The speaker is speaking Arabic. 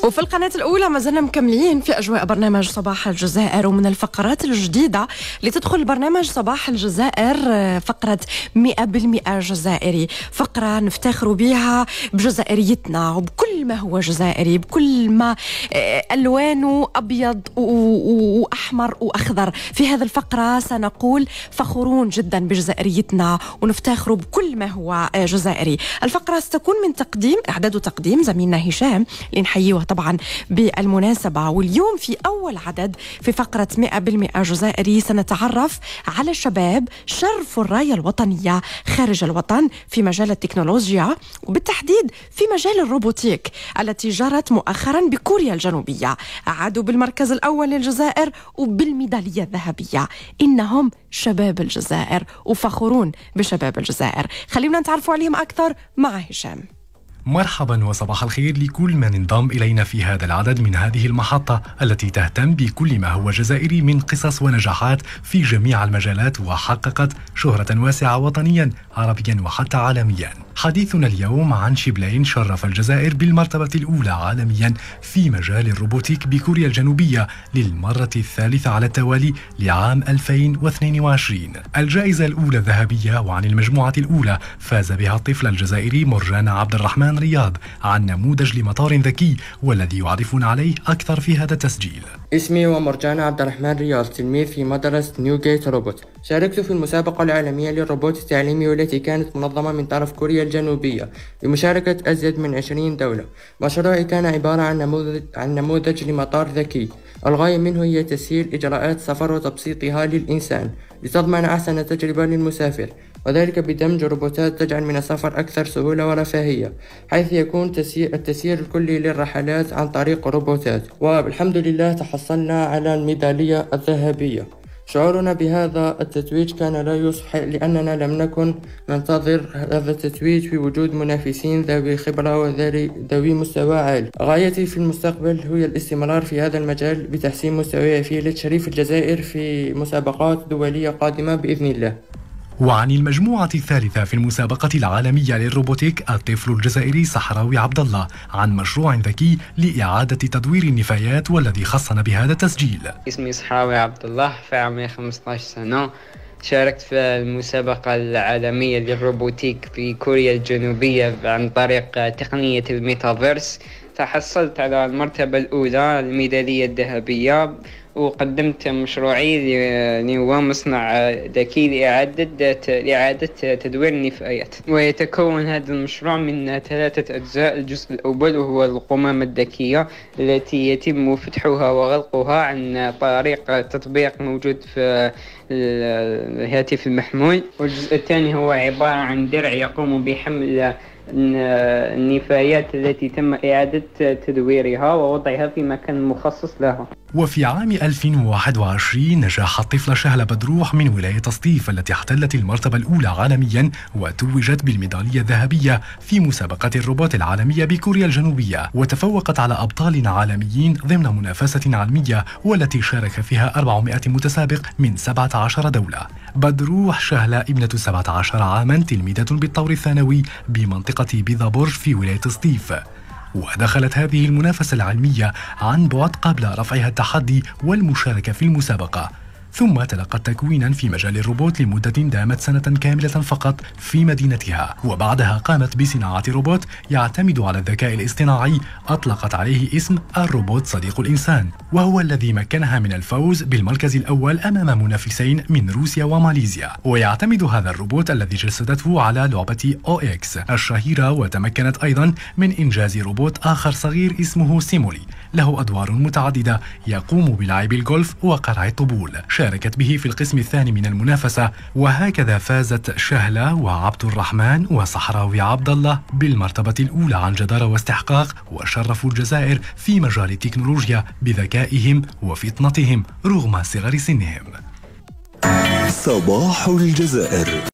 وفي القناة الأولى ما زلنا مكملين في أجواء برنامج صباح الجزائر، ومن الفقرات الجديدة اللي تدخل برنامج صباح الجزائر فقرة 100% جزائري، فقرة نفتخر بها بجزائريتنا وبكل ما هو جزائري، بكل ما ألوانه أبيض وأحمر وأخضر. في هذه الفقرة سنقول فخورون جدا بجزائريتنا ونفتخر بكل ما هو جزائري. الفقرة ستكون من تقديم إعداد وتقديم زميلنا هشام اللي نحييه طبعا بالمناسبة. واليوم في أول عدد في فقرة 100% جزائري سنتعرف على شباب شرفوا الراية الوطنية خارج الوطن في مجال التكنولوجيا، وبالتحديد في مجال الروبوتيك التي جرت مؤخرا بكوريا الجنوبية. عادوا بالمركز الأول للجزائر وبالميدالية الذهبية. إنهم شباب الجزائر وفخورون بشباب الجزائر. خلينا نتعرفوا عليهم أكثر مع هشام. مرحبا وصباح الخير لكل من انضم إلينا في هذا العدد من هذه المحطة التي تهتم بكل ما هو جزائري من قصص ونجاحات في جميع المجالات، وحققت شهرة واسعة وطنيا عربيا وحتى عالميا. حديثنا اليوم عن شبلين شرف الجزائر بالمرتبة الأولى عالميا في مجال الروبوتيك بكوريا الجنوبية للمرة الثالثة على التوالي لعام 2022. الجائزة الأولى الذهبية، وعن المجموعة الأولى فاز بها الطفل الجزائري مرجان عبد الرحمن رياض عن نموذج لمطار ذكي، والذي يعرفون عليه أكثر في هذا التسجيل. اسمي هو مرجان عبد الرحمن رياض، تلميذ في مدرسة نيوغيت روبوت. شاركت في المسابقة العالمية للروبوت التعليمي والتي كانت منظمة من طرف كوريا الجنوبية بمشاركة أزيد من 20 دولة. مشروعي كان عبارة عن نموذج لمطار ذكي، الغاية منه هي تسهيل إجراءات السفر وتبسيطها للإنسان لتضمن أحسن تجربة للمسافر، وذلك بدمج روبوتات تجعل من السفر أكثر سهولة ورفاهية، حيث يكون التسيير الكلي للرحلات عن طريق روبوتات. والحمد لله تحصلنا على الميدالية الذهبية. شعورنا بهذا التتويج كان لا يوصف، لأننا لم نكن ننتظر هذا التتويج في وجود منافسين ذوي خبرة وذوي مستوى عالي. غايتي في المستقبل هي الاستمرار في هذا المجال بتحسين مستواي فيه لتشريف الجزائر في مسابقات دولية قادمة بإذن الله. وعن المجموعة الثالثة في المسابقة العالمية للروبوتيك الطفل الجزائري صحراوي عبد الله عن مشروع ذكي لإعادة تدوير النفايات، والذي خصنا بهذا التسجيل. اسمي صحراوي عبد الله، في عمري 15 سنة. شاركت في المسابقة العالمية للروبوتيك في كوريا الجنوبية عن طريق تقنية الميتافيرس. تحصلت على المرتبة الأولى الميدالية الذهبية، وقدمت مشروعي اللي هو مصنع ذكي لإعادة تدوير النفايات. ويتكون هذا المشروع من 3 أجزاء. الجزء الأول وهو القمامة الذكية التي يتم فتحها وغلقها عن طريق تطبيق موجود في الهاتف المحمول. والجزء الثاني هو عبارة عن درع يقوم بحمل النفايات التي تم إعادة تدويرها ووضعها في مكان مخصص لها. وفي عام 2021 نجح الطفلة شهلة بدروح من ولاية سطيف التي احتلت المرتبة الأولى عالميا وتوجت بالميدالية الذهبية في مسابقة الروبوت العالمية بكوريا الجنوبية، وتفوقت على أبطال عالميين ضمن منافسة علمية والتي شارك فيها 400 متسابق من 17 دولة. بدروح شهلة ابنة 17 عاما، تلميذة بالطور الثانوي بمنطقة بيضابورج في ولاية سطيف، ودخلت هذه المنافسة العلمية عن بعد قبل رفعها التحدي والمشاركة في المسابقة، ثم تلقت تكوينا في مجال الروبوت لمدة دامت سنة كاملة فقط في مدينتها، وبعدها قامت بصناعة روبوت يعتمد على الذكاء الاصطناعي أطلقت عليه اسم الروبوت صديق الإنسان، وهو الذي مكنها من الفوز بالمركز الأول أمام منافسين من روسيا وماليزيا. ويعتمد هذا الروبوت الذي جسدته على لعبة OX الشهيرة، وتمكنت أيضا من إنجاز روبوت آخر صغير اسمه سيمولي، له أدوار متعددة يقوم بلعب الجولف وقرع الطبول. شاركت به في القسم الثاني من المنافسة، وهكذا فازت شهلة وعبد الرحمن وصحراوي عبد الله بالمرتبة الأولى عن جدارة واستحقاق، وشرفوا الجزائر في مجال التكنولوجيا بذكائهم وفطنتهم رغم صغر سنهم. صباح الجزائر.